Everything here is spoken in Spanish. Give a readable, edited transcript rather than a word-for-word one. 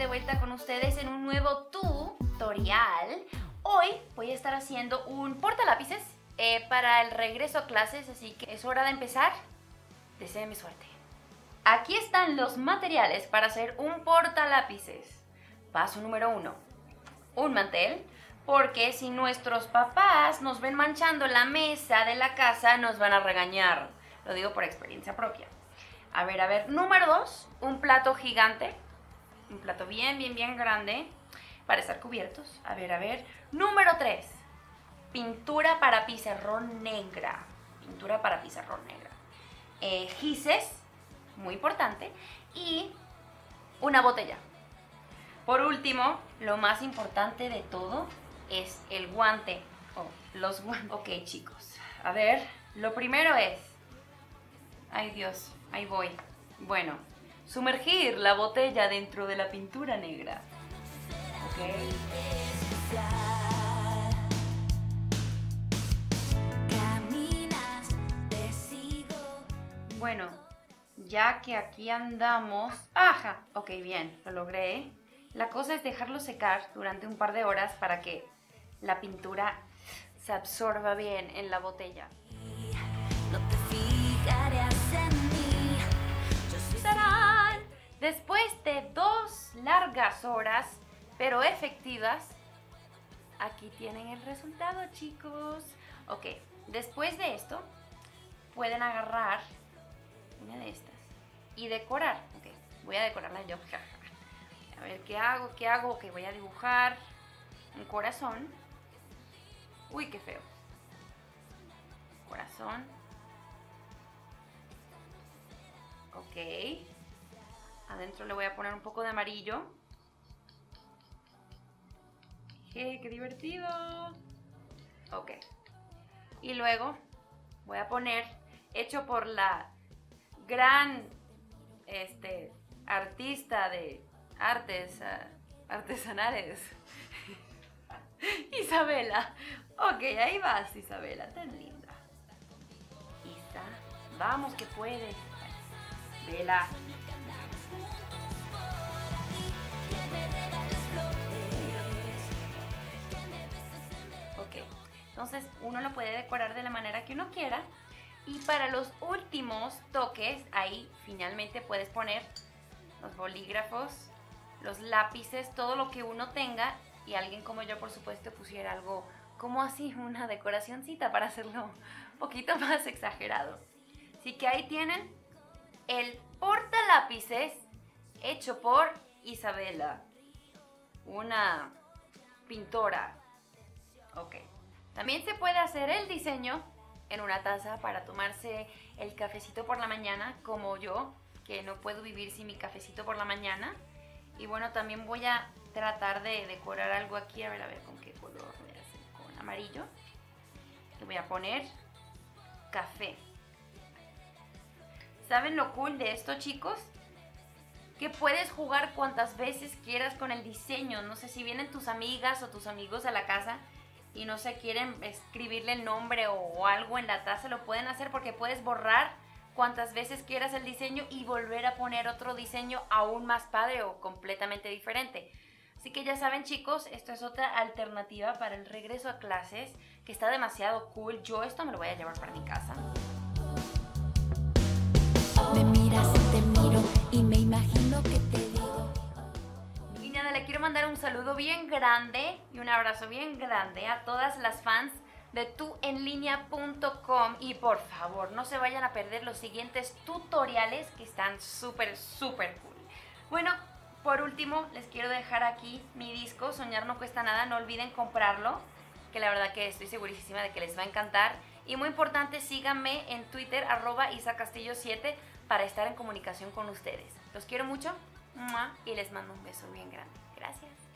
vuelta con ustedes en un nuevo tutorial. Hoy voy a estar haciendo un portalápices para el regreso a clases, así que es hora de empezar. Deseenme suerte. Aquí están los materiales para hacer un portalápices. Paso número 1. Un mantel, porque si nuestros papás nos ven manchando la mesa de la casa, nos van a regañar. Lo digo por experiencia propia. A ver. Número 2, un plato gigante. Un plato bien grande para estar cubiertos. A ver. Número 3, pintura para pizarrón negra. Pintura para pizarrón negra. Gises, muy importante. Y una botella. Por último, lo más importante de todo es el guante. Los guantes. Ok, chicos. A ver, lo primero es... Ay, Dios, ahí voy. Bueno, sumergir la botella dentro de la pintura negra. Ok. Bueno, ya que aquí andamos... ¡Ajá! Ok, bien, lo logré. La cosa es dejarlo secar durante un par de horas para que la pintura se absorba bien en la botella. ¡Tarán! Después de 2 largas horas, pero efectivas, aquí tienen el resultado, chicos. Ok, después de esto, pueden agarrar una de estas y decorar. Ok, voy a decorarla yo. A ver, ¿qué hago? Ok, voy a dibujar un corazón. Uy, qué feo. Corazón. Ok. Adentro le voy a poner un poco de amarillo. ¡Qué divertido! Ok. Y luego voy a poner, hecho por la gran artista de artes artesanales, Isabela. Ok, ahí vas, Isabela, tan linda. Isa, vamos que puedes. Vela. Ok, entonces uno lo puede decorar de la manera que uno quiera. Y para los últimos toques, ahí finalmente puedes poner los bolígrafos, los lápices, todo lo que uno tenga. Y alguien como yo, por supuesto, pusiera algo como así, una decoracioncita para hacerlo un poquito más exagerado. Así que ahí tienen el portalápices hecho por Isabela, una pintora. Ok, también se puede hacer el diseño en una taza para tomarse el cafecito por la mañana, como yo, que no puedo vivir sin mi cafecito por la mañana. Y bueno, también voy a tratar de decorar algo aquí. A ver con qué color voy a hacer. Con amarillo. Le voy a poner café. ¿Saben lo cool de esto, chicos? Que puedes jugar cuantas veces quieras con el diseño. No sé si vienen tus amigas o tus amigos a la casa y no se quieren escribirle el nombre o algo en la taza, lo pueden hacer porque puedes borrar cuantas veces quieras el diseño y volver a poner otro diseño aún más padre o completamente diferente. Así que ya saben, chicos, esto es otra alternativa para el regreso a clases que está demasiado cool. Yo esto me lo voy a llevar para mi casa. Me miras y te miro y me imagino que te digo. Y nada, le quiero mandar un saludo bien grande y un abrazo bien grande a todas las fans de tuenlinea.com. Y por favor, no se vayan a perder los siguientes tutoriales que están súper cool. Bueno, por último, les quiero dejar aquí mi disco, Soñar no cuesta nada. No olviden comprarlo, que la verdad que estoy segurísima de que les va a encantar. Y muy importante, síganme en Twitter, @isacastillo7, para estar en comunicación con ustedes. Los quiero mucho y les mando un beso bien grande. Gracias.